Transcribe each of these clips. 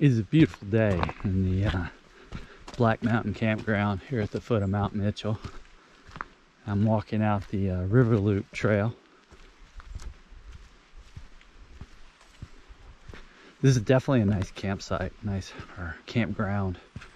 It is a beautiful day in the Black Mountain Campground here at the foot of Mount Mitchell. I'm walking out the River Loop Trail. This is definitely a nice campsite, or campground.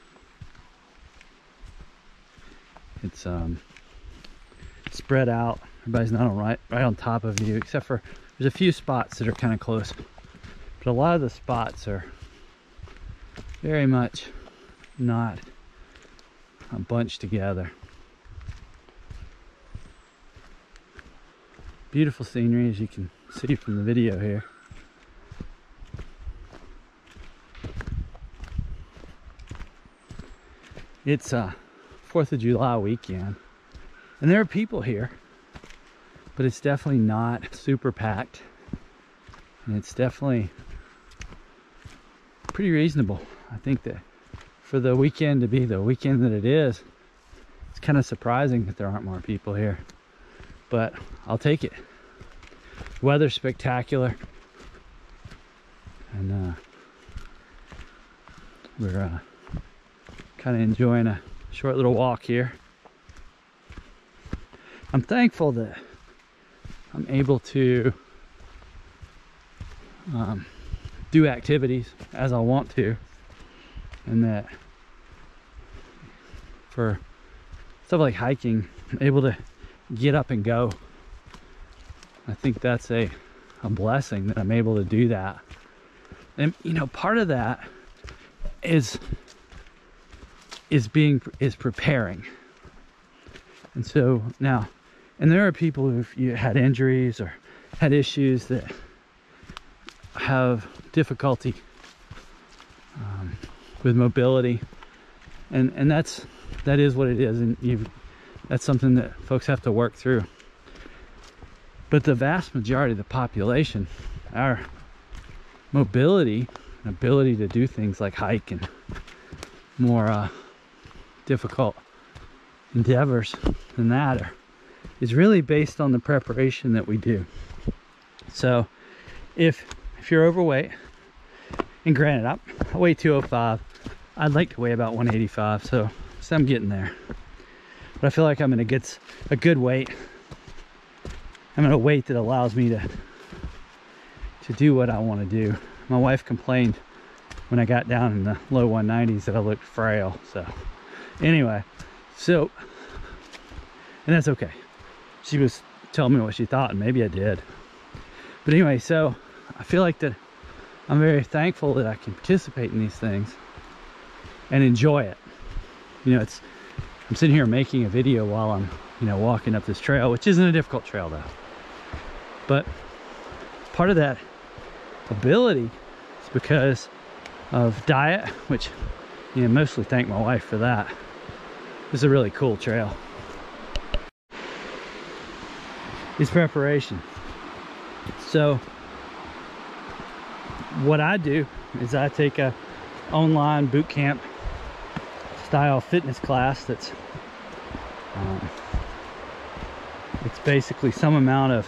It's spread out. Everybody's not right on top of you, except for there's a few spots that are kind of close. But a lot of the spots are very much not bunched together. Beautiful scenery, as you can see from the video here. It's 4th of July weekend, and there are people here, but it's definitely not super packed, and it's definitely pretty reasonable. I think that for the weekend to be the weekend that it is, it's kind of surprising that there aren't more people here, but I'll take it. Weather's spectacular, and we're kind of enjoying a short little walk here. I'm thankful that I'm able to do activities as I want to, and that for stuff like hiking, I'm able to get up and go. I think that's a blessing that I'm able to do that. And you know, part of that is preparing. And so now, and there are people who've had injuries or had issues that have difficulty with mobility, and that is what it is, and that's something that folks have to work through. But the vast majority of the population, our mobility and ability to do things like hike and more difficult endeavors than that is really based on the preparation that we do. So if you're overweight, and granted I weigh 205, I'd like to weigh about 185, so I'm getting there, but I feel like I'm in a good weight. I'm at a weight that allows me to do what I want to do. My wife complained when I got down in the low 190s that I looked frail. So anyway, and that's okay. She was telling me what she thought, and maybe I did. But anyway, so I feel like that I'm very thankful that I can participate in these things and enjoy it. You know, I'm sitting here making a video while I'm, walking up this trail, which isn't a difficult trail though. But part of that ability is because of diet, which, mostly thank my wife for that. This is a really cool trail. It's preparation. So what I do is I take a online boot camp style fitness class that's it's basically some amount of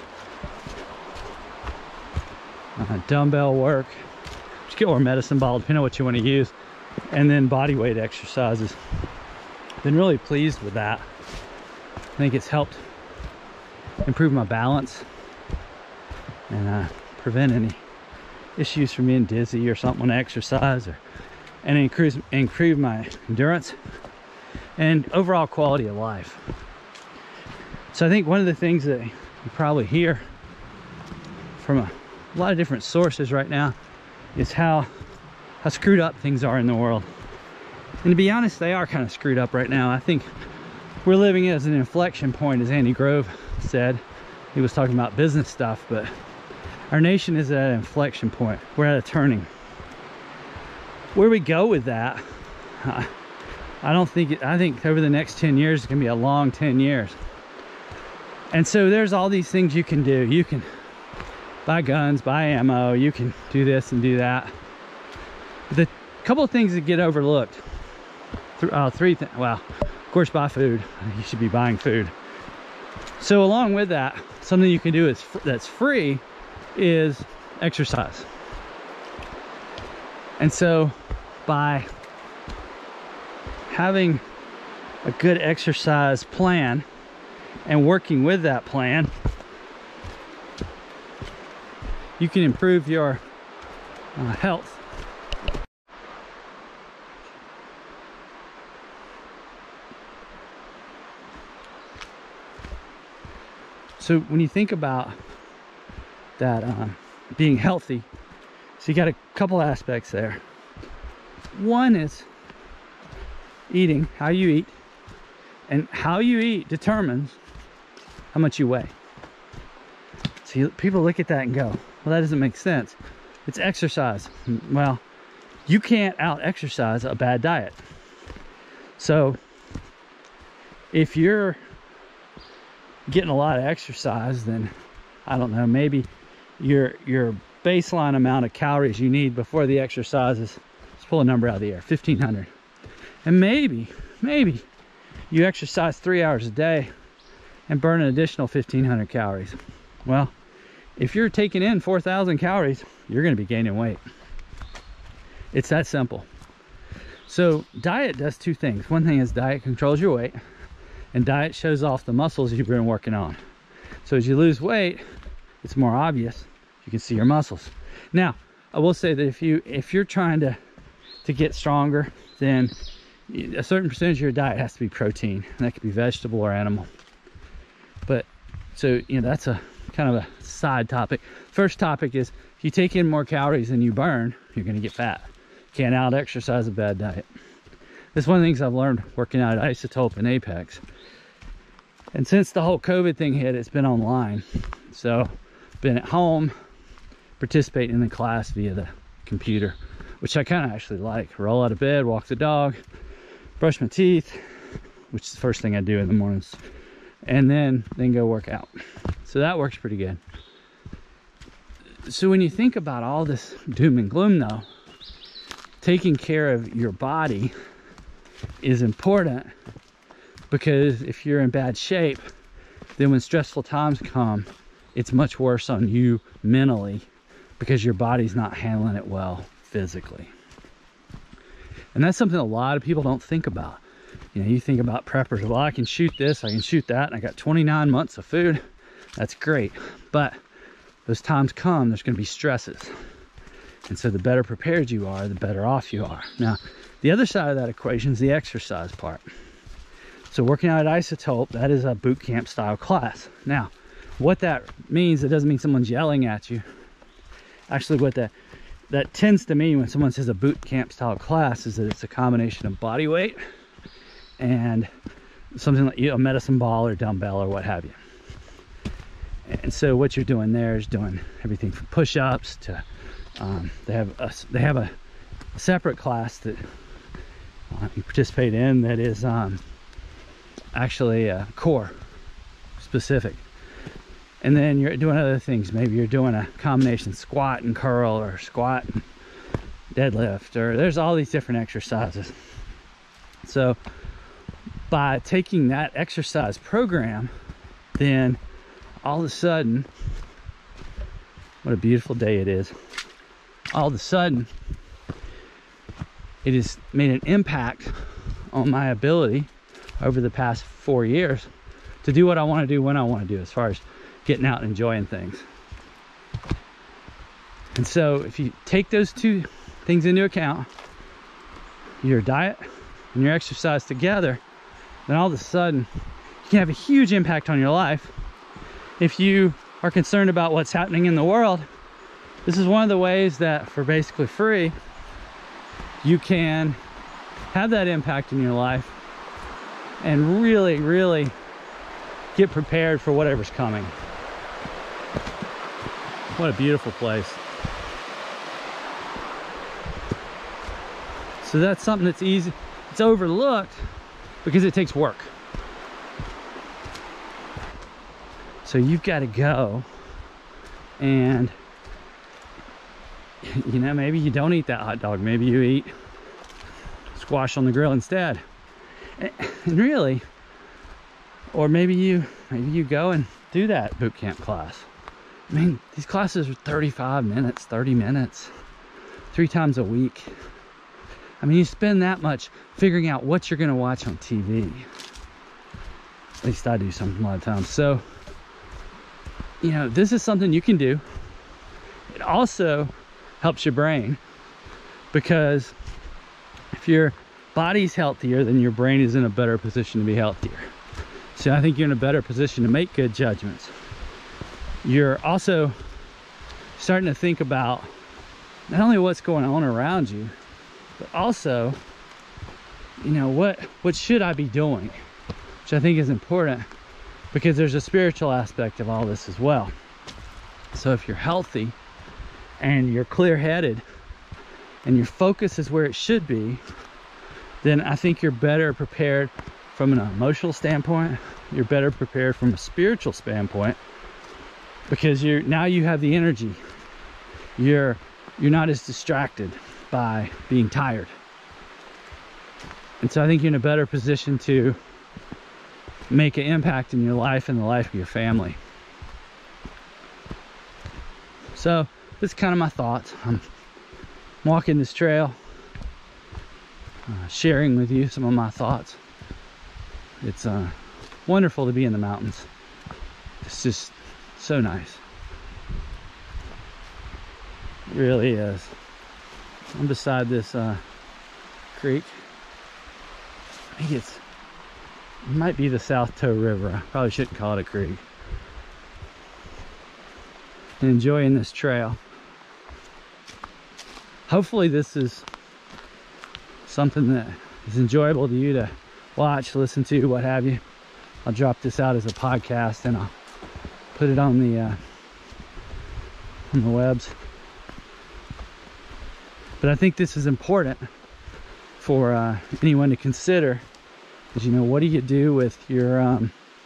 dumbbell work, or medicine ball, depending on what you want to use, and then body weight exercises. Been really pleased with that. I think it's helped improve my balance and prevent any issues from being dizzy or something when I exercise, and improve my endurance and overall quality of life. So I think one of the things that you probably hear from a lot of different sources right now is how screwed up things are in the world. And to be honest, they are kind of screwed up right now. I think we're living as an inflection point, as Andy Grove said. He was talking about business stuff, but our nation is at an inflection point. We're at a turning. Where we go with that, I think over the next 10 years, it's gonna be a long 10 years. And so there's all these things you can do. You can buy guns, buy ammo, you can do this and do that. The couple of things that get overlooked, well, of course, buy food. You should be buying food. So along with that, something you can do that's free is exercise. And so by having a good exercise plan and working with that plan, you can improve your health. So when you think about that being healthy, so you got a couple aspects there. One is eating, how you eat, and how you eat determines how much you weigh. So people look at that and go, well, that doesn't make sense. It's exercise. Well, you can't out exercise a bad diet. So if you're getting a lot of exercise, then I don't know, maybe your baseline amount of calories you need before the exercise is, let's pull a number out of the air, 1,500. And maybe you exercise 3 hours a day and burn an additional 1,500 calories. Well, if you're taking in 4,000 calories, you're going to be gaining weight. It's that simple. So diet does two things. One thing is diet controls your weight, and diet shows off the muscles you've been working on. So as you lose weight, it's more obvious. You can see your muscles. Now, I will say that if you're trying to get stronger, then a certain percentage of your diet has to be protein, and that could be vegetable or animal. But so, you know, that's a kind of a side topic. First topic is, if you take in more calories than you burn, you're going to get fat. Can't out exercise a bad diet. That's one of the things I've learned working out at Isotope and Apex. And since the whole COVID thing hit, it's been online. So been at home participating in the class via the computer, which I kind of actually like. Roll out of bed, walk the dog, brush my teeth, which is the first thing I do in the mornings, and then go work out. So that works pretty good. So when you think about all this doom and gloom though, taking care of your body is important, because if you're in bad shape, then when stressful times come, it's much worse on you mentally, because your body's not handling it well physically. And that's something a lot of people don't think about. You know, you think about preppers, well, I can shoot this, I can shoot that, and I got 29 months of food. That's great. But those times come, there's going to be stresses. And so the better prepared you are, the better off you are. Now, the other side of that equation is the exercise part. So working out at Isotope, that is a boot camp style class. Now, what that means, it doesn't mean someone's yelling at you. Actually, what that tends to mean when someone says a boot camp style class is that it's a combination of body weight and something like, you know, a medicine ball or dumbbell or what have you. And so what you're doing there is doing everything from push-ups to they have a separate class that you participate in that is actually core specific. And then you're doing other things. Maybe you're doing a combination squat and curl, or squat and deadlift, or there's all these different exercises. So by taking that exercise program, then all of a sudden, what a beautiful day it is. All of a sudden, it has made an impact on my ability over the past 4 years to do what I want to do when I want to do, as far as getting out and enjoying things. And so if you take those two things into account, your diet and your exercise together, then all of a sudden you can have a huge impact on your life. If you are concerned about what's happening in the world, this is one of the ways that for basically free, you can have that impact in your life and really, really get prepared for whatever's coming. What a beautiful place. So that's something that's easy. It's overlooked because it takes work. So you've got to go and, you know, maybe you don't eat that hot dog. Maybe you eat squash on the grill instead. And really, or maybe you go and do that boot camp class. I mean, these classes are 35 minutes, 30 minutes, 3 times a week. I mean, you spend that much figuring out what you're going to watch on TV. At least I do a lot of times. So, you know, this is something you can do. It also helps your brain, because if your body's healthier, then your brain is in a better position to be healthier. So I think you're in a better position to make good judgments. You're also starting to think about not only what's going on around you, but also, you know, what should I be doing? Which I think is important, because there's a spiritual aspect of all this as well. So if you're healthy and you're clear-headed and your focus is where it should be, then I think you're better prepared from an emotional standpoint. You're better prepared from a spiritual standpoint, because now you have the energy. You're not as distracted by being tired. And so I think you're in a better position to make an impact in your life and the life of your family. So this is kind of my thoughts. I'm walking this trail, sharing with you some of my thoughts. It's wonderful to be in the mountains. It's just so nice. It really is. I'm beside this creek. I think it might be the South Toe River. I probably shouldn't call it a creek. And enjoying this trail. Hopefully this is something that is enjoyable to you to watch, listen to, what have you. I'll drop this out as a podcast, and I'll put it on the webs. But I think this is important for anyone to consider, is, you know, what do you do with your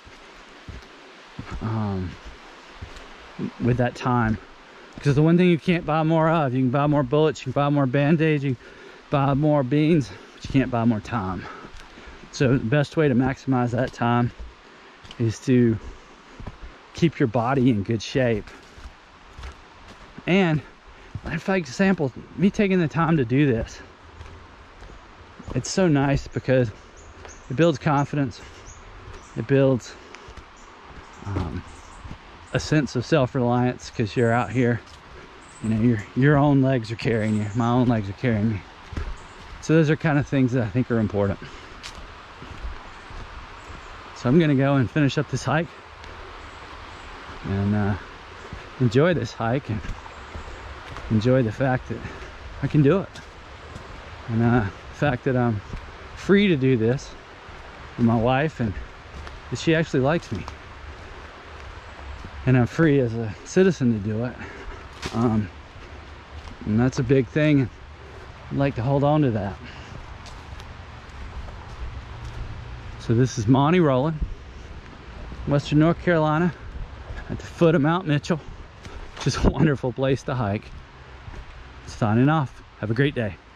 with that time? Because the one thing you can't buy more of, you can buy more bullets, you can buy more band-aids, you can buy more beans, but you can't buy more time. So the best way to maximize that time is to keep your body in good shape. And for example, me taking the time to do this, it's so nice because it builds confidence. It builds a sense of self-reliance, because you're out here, you know, your own legs are carrying you. My own legs are carrying me. So those are kind of things that I think are important. So I'm gonna go and finish up this hike and enjoy this hike, and enjoy the fact that I can do it, and the fact that I'm free to do this with my wife, and that she actually likes me, and I'm free as a citizen to do it. And that's a big thing. I'd like to hold on to that. So this is Monty Rolling, Western North Carolina, at the foot of Mount Mitchell, which is a wonderful place to hike. Signing off. Have a great day.